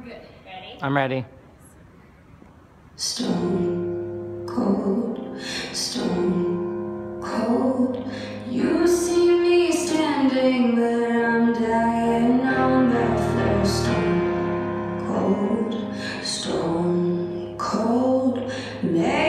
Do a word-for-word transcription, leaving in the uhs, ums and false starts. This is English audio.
good. Ready? I'm ready. Stone cold, stone cold. You see me standing, but I'm dying on the floor. Stone cold, stone cold.